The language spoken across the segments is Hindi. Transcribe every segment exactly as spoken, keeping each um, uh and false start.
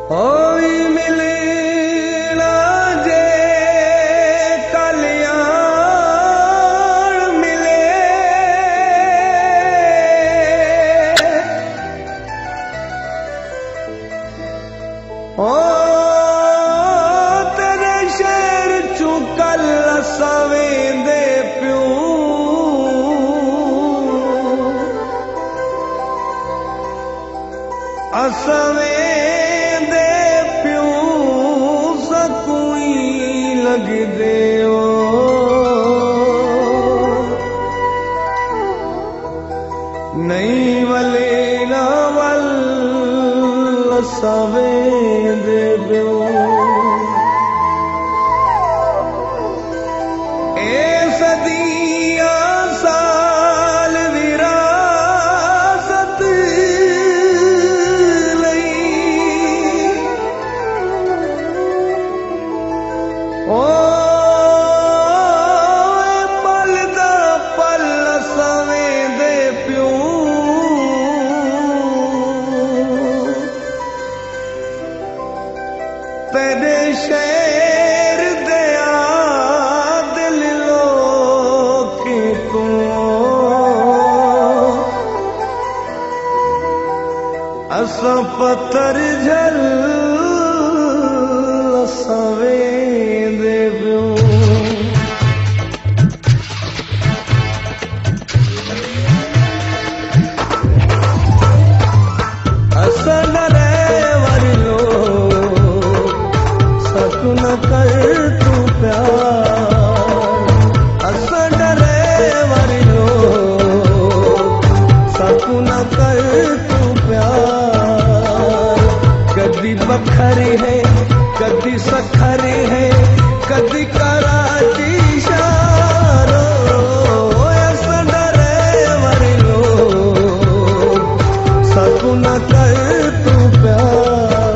होई मिलना जे कल्याण मिले, ओ तेरे शहर चू कल सवेंदे प्यू, असवेंदे प्यू सकुई लगदे ओ, नहीं वले ना वल सवेंदे प्यू। ए सदियां साल विरासत ओ पल दा पल सवेंदे प्यू, तेरे शहर दया दिल लोके तू, अस पत्थर झल सवेंदे प्यू। असन रे वरलो सकुन कर तू प्यार, असन रे वरलो सकुन कर तू प्यार। कदी बखरी है कदी सखरी है कदी कराची शारो, असन रे वरलो सकुन कर तू प्यार।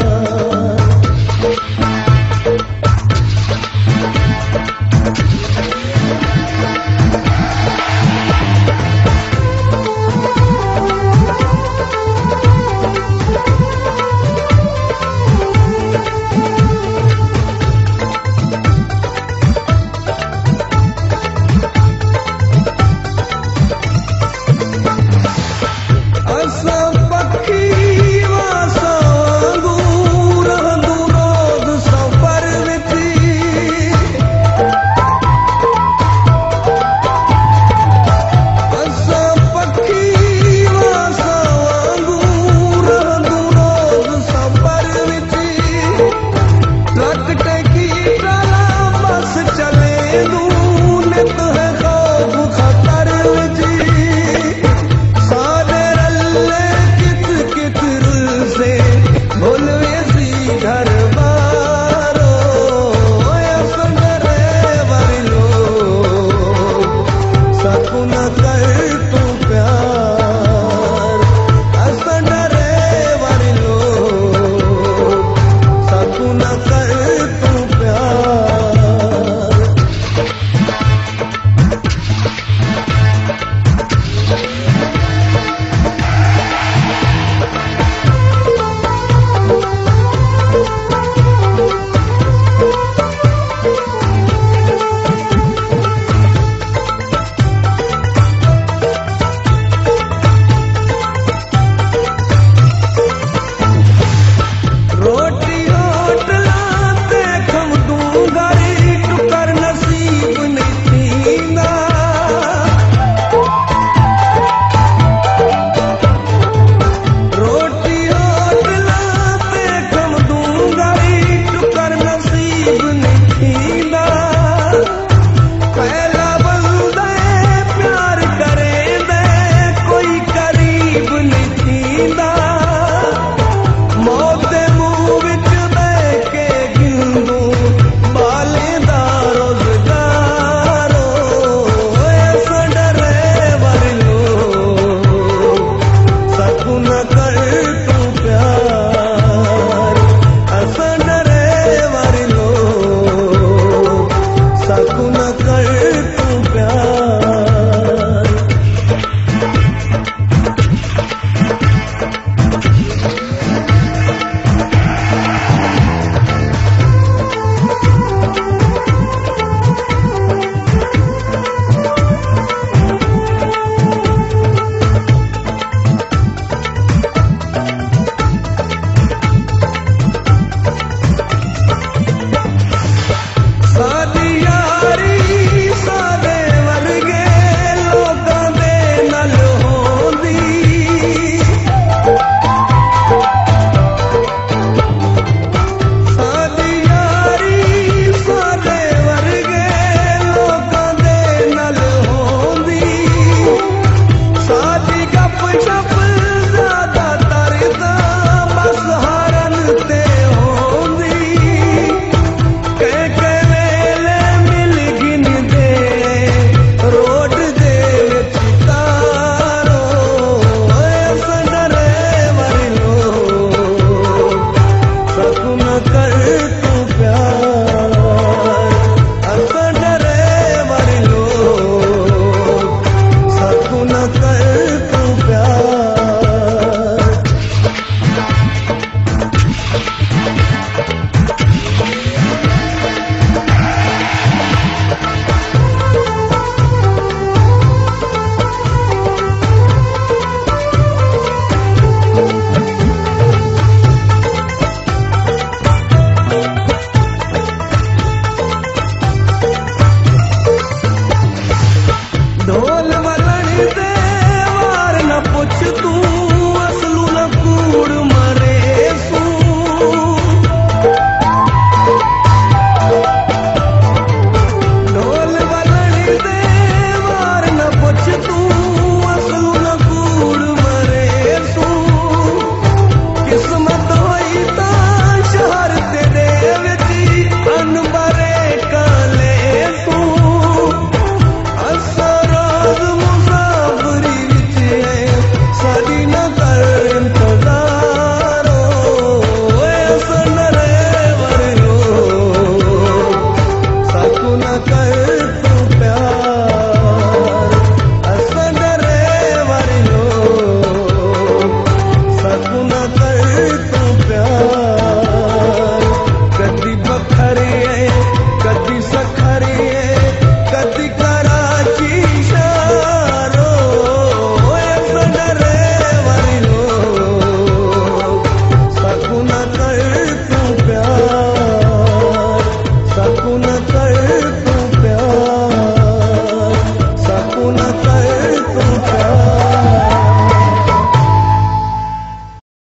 बोल मलणी दे वार न पुछ तू असलू न कूड़